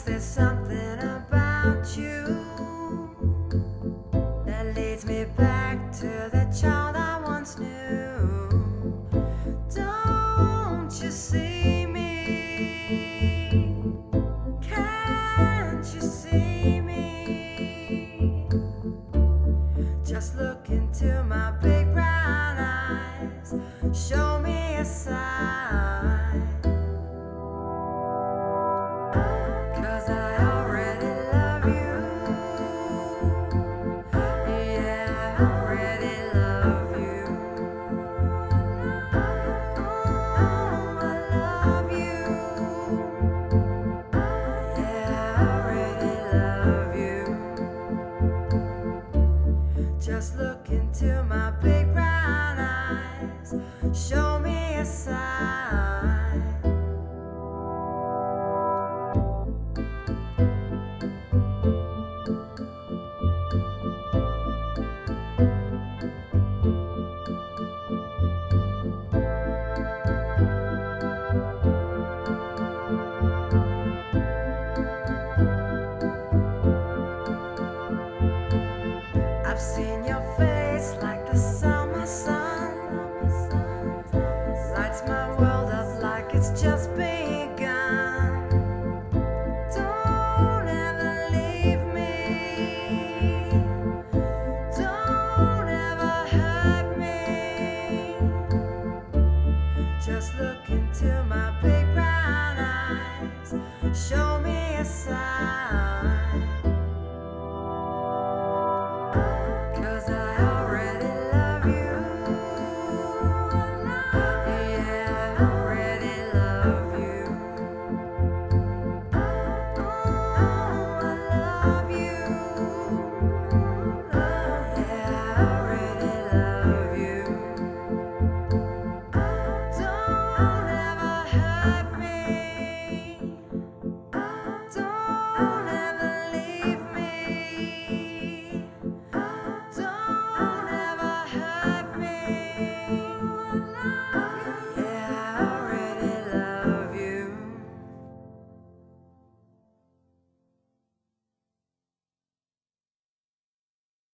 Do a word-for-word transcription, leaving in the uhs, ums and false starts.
there's something about you that leads me back to the child I once knew. Don't you see me? Can't you see me? Just look into my big brown eyes, show me a sign. 'Cause I already love you. Yeah, I already love you. Oh, I love you. Yeah, I already love you. Just look into my big brown eyes, show me a sign. I've seen your face like the summer sun, lights my world up like it's just begun. Don't ever leave me, don't ever hurt me. Just look into my big brown eyes, show me a sign.